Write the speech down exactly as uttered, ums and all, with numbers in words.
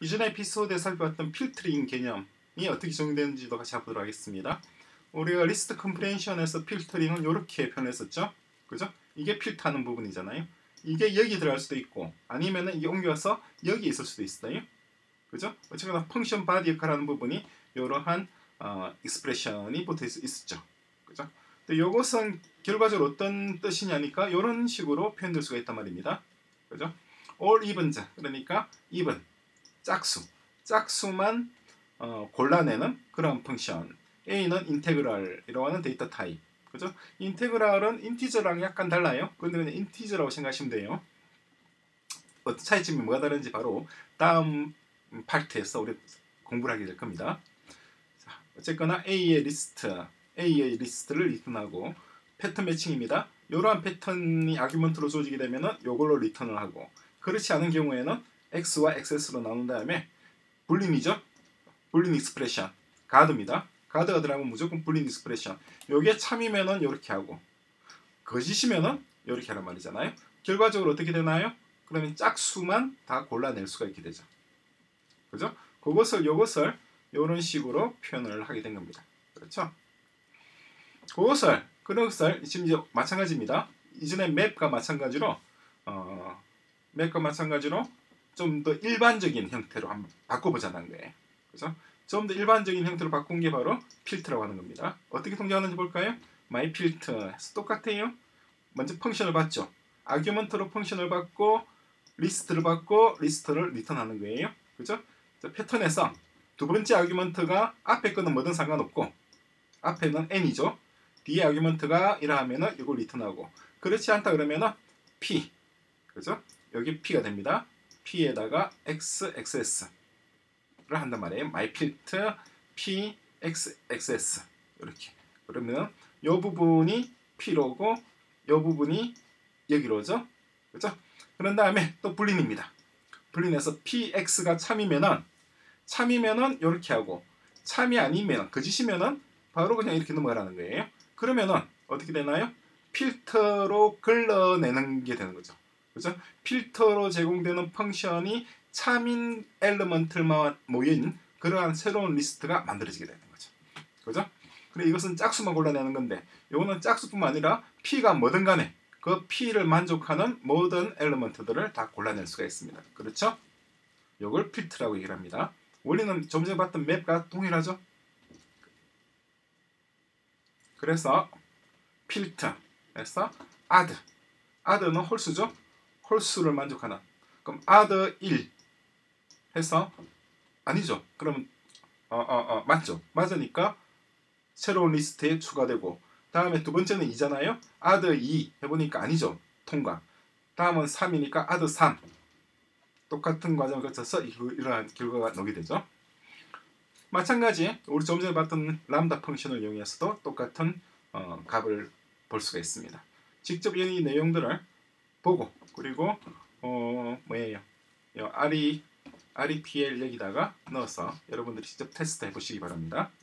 이전 에피소드에 살펴봤던 필터링 개념이 어떻게 적용되는지도 같이 해보도록 하겠습니다. 우리가 리스트 컴프레hension에서 필터링은 이렇게 표현했었죠. 그죠? 이게 필터하는 부분이잖아요. 이게 여기 들어갈 수도 있고 아니면은 이게 옮겨서 여기 있을 수도 있어요. 그죠? 어쨌거나 펑션 바디 역할하는 부분이 이러한 어, 익스프레션이 붙어 있, 있었죠. 그죠? 이것은 결과적으로 어떤 뜻이냐니까 이런 식으로 표현될 수가 있단 말입니다. 그죠? all evens 그러니까 even 짝수 짝수만 어, 골라내는 그런 펑션. A는 인테그랄이라고 하는 데이터 타입. 그죠? 인테그랄은 인티저랑 약간 달라요. 그런데 그냥 인티저라고 생각하시면 돼요. 어떤 차이점이 뭐가 다른지 바로 다음 파트에서 우리 공부를 하게 될 겁니다. 자, 어쨌거나 A의 리스트, A의 리스트를 리턴하고 패턴 매칭입니다. 이러한 패턴이 아규먼트로 주어지게 되면 이걸로 리턴을 하고 그렇지 않은 경우에는 X와 엑스에스로 나눈 다음에 불림이죠. 불림 익스프레션 가드입니다. 가드가 들어가면 무조건 불림 익스프레션. 요게 참이면은 이렇게 하고 거짓이면은 이렇게 하란 말이잖아요. 결과적으로 어떻게 되나요? 그러면 짝수만 다 골라낼 수가 있게 되죠. 그죠? 그것을 요것을 이런 식으로 표현을 하게 된 겁니다. 그렇죠? 그것을 그것을 지금 이제 마찬가지입니다. 이전에 맵과 마찬가지로 어, 맵과 마찬가지로 좀 더 일반적인 형태로 한번 바꿔보자는 거예요. 그죠? 좀 더 일반적인 형태로 바꾼 게 바로 필터라고 하는 겁니다. 어떻게 통제하는지 볼까요? my filter 똑같아요. 먼저 펑션을 받죠. 아규먼트로 펑션을 받고 리스트를 받고 리스트를 리턴하는 거예요. 그죠? 자, 패턴에서 두 번째 아규먼트가 앞에 거는 뭐든 상관없고 앞에는 n이죠. 뒤에 아규먼트가 이러하면은 이걸 리턴하고 그렇지 않다 그러면은 p 그죠? 여기 p가 됩니다. p에다가 x, xs를 한단 말이에요. myFilter p, x, xs 이렇게 그러면 이 부분이 p로고 이 부분이 여기로 오죠. 그죠? 그런 다음에 또 불린입니다. 불린해서 px가 참이면은 참이면은 이렇게 하고 참이 아니면 거짓이면은 바로 그냥 이렇게 넘어가라는 거예요. 그러면은 어떻게 되나요? 필터로 걸러내는 게 되는 거죠. 그죠? 필터로 제공되는 펑션이 참인 엘리먼트만 모인 그러한 새로운 리스트가 만들어지게 되는 거죠. 그죠? 그래 이것은 짝수만 골라내는 건데 이거는 짝수뿐만 아니라 p가 뭐든 간에 그 p를 만족하는 모든 엘리먼트들을 다 골라낼 수가 있습니다. 그렇죠? 이걸 필터라고 얘기를 합니다. 원리는 좀 전에 봤던 맵과 동일하죠? 그래서 필터 에서 add add는 홀수죠? 홀수를 만족하는 그럼 add 일 해서 아니죠. 그러면 어, 어, 어, 맞죠. 맞으니까 새로운 리스트에 추가되고 다음에 두 번째는 이잖아요. add 이 해보니까 아니죠. 통과. 다음은 삼이니까 add 삼. 똑같은 과정을 거쳐서 이러한 결과가 나오게 되죠. 마찬가지 우리 좀 전에 봤던 람다 펑션을 이용해서도 똑같은 어, 값을 볼 수가 있습니다. 직접 이 내용들을 보고 그리고 어, 뭐예요? RE, REPL 여기다가 넣어서 여러분들이 직접 테스트 해보시기 바랍니다.